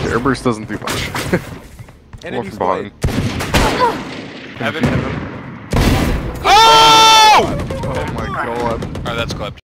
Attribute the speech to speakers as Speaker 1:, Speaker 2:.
Speaker 1: Airburst doesn't do much.
Speaker 2: Enemy
Speaker 1: More from behind.
Speaker 3: Heaven.
Speaker 1: Oh!
Speaker 2: Oh my god.
Speaker 3: Alright, that's clipped.